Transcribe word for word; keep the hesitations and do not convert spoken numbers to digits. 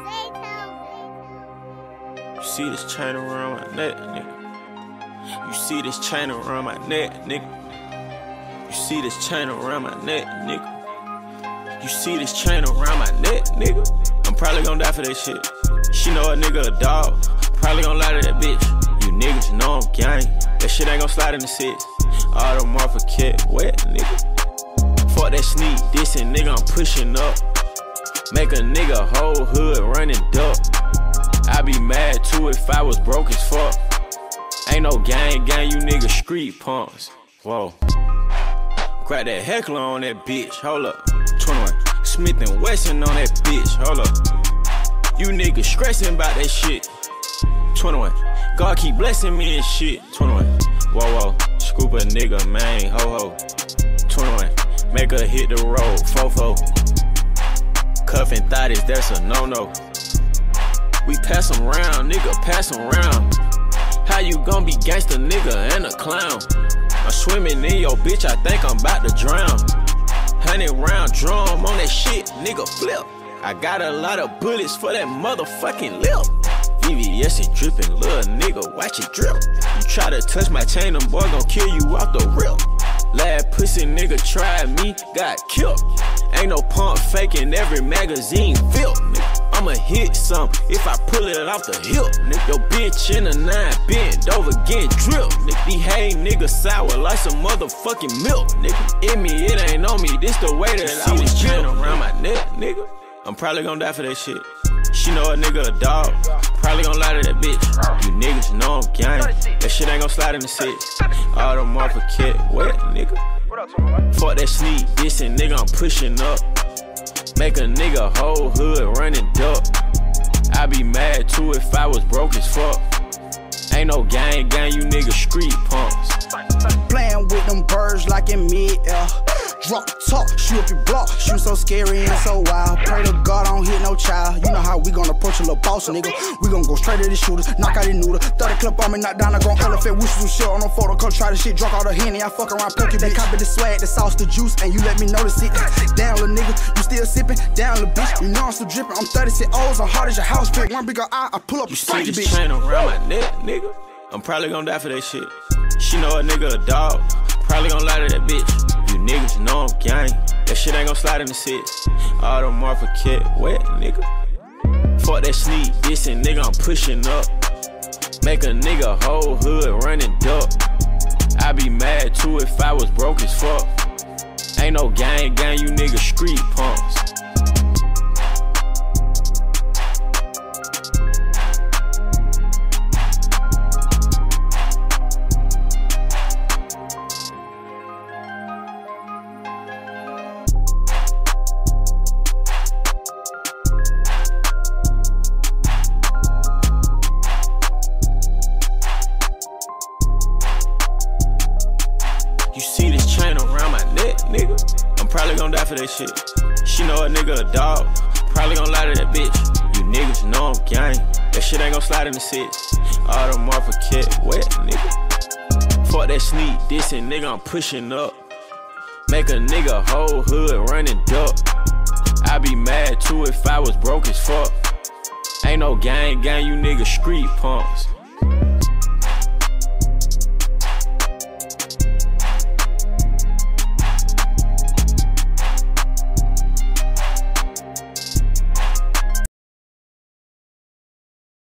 You see this chain around my neck, nigga. You see this chain around my neck, nigga. You see this chain around my neck, nigga. You see this chain around my neck, nigga. I'm probably gonna die for that shit. She know a nigga a dog. Probably gonna lie to that bitch. You niggas know I'm gang. That shit ain't gon' slide in the six. All the Marfa cat wet, nigga. Fuck that sneak dissing, nigga, I'm pushing up. Make a nigga whole hood running duck. I be mad too if I was broke as fuck. Ain't no gang, gang, you niggas street punks. Whoa. Crack that heckler on that bitch, hold up. twenty-one, Smith and Wesson on that bitch, hold up. You niggas stressing about that shit. twenty-one, God keep blessing me and shit. twenty-one, whoa, whoa, scoop a nigga, man, ho, ho. twenty-one, make her hit the road, fofo. Cuffin' thotties, that's a no-no. We pass them round, nigga, pass them round. How you gon' be gangsta, nigga, and a clown? I'm swimming in your bitch, I think I'm about to drown. Hundred round drum on that shit, nigga, flip. I got a lot of bullets for that motherfucking lip. V V S it drippin', little nigga, watch it drip. You try to touch my chain, them boy gon' kill you off the rip. Lad pussy nigga tried me, got killed. Ain't no pump faking, every magazine filled, nigga. I'ma hit some if I pull it off the hip, nigga. Yo bitch in a nine, bent over, getting drilled, nigga. These hay niggas sour like some motherfucking milk, nigga. In me, it ain't on me, this the way that I was chain around my neck, nigga. I'm probably gonna die for that shit. She know a nigga a dog. Probably gonna lie to that bitch. You niggas know I'm gang. That shit ain't gon' slide in the six. All the Marfa cat wet, nigga. Fuck that sneak dissing, nigga, I'm pushing up. Make a nigga whole hood running duck. I be mad too if I was broke as fuck. Ain't no gang, gang, you niggas street punks. Playing with them birds like in mid-air. Drop top, shoot up your block. Shoot so scary and so wild. Pray to God I don't hit no child. You know how we gon' approach a little boss, nigga. We gon' go straight to the shooters, knock out the noodle. thirty clip on me, knock down, I gon' elephant. Whooshes with shit on no photo, come try the shit. Drunk all the Henny, I fuck around, poke you. They copy the swag, the sauce, the juice, and you let me notice it. Down, little nigga, you still sippin'. Down, little bitch, you know I'm still drippin'. I'm thirty-six O's, I'm hard as your house brick. One bigger eye, I pull up you a spiky bitch. You see bitch. this chain around my neck, nigga. I'm probably gonna die for that shit. She know a nigga a dog. Probably gonna lie to that bitch. You niggas know I'm gang. That shit ain't gon' slide in the six. All the Marfa cat wet, nigga. Fuck that sneak dissing, nigga, I'm pushing up. Make a nigga whole hood running duck. I be mad too if I was broke as fuck. Ain't no gang, gang, you niggas street punks. You see this chain around my neck, nigga. I'm probably gonna die for that shit. She know a nigga a dog. Probably gonna lie to that bitch. You niggas know I'm gang. That shit ain't gon' slide in the six. All the Marfa cat wet, nigga. Fuck that sneak dissing, nigga, I'm pushing up. Make a nigga whole hood running duck. I be mad too if I was broke as fuck. Ain't no gang, gang, you niggas street punks.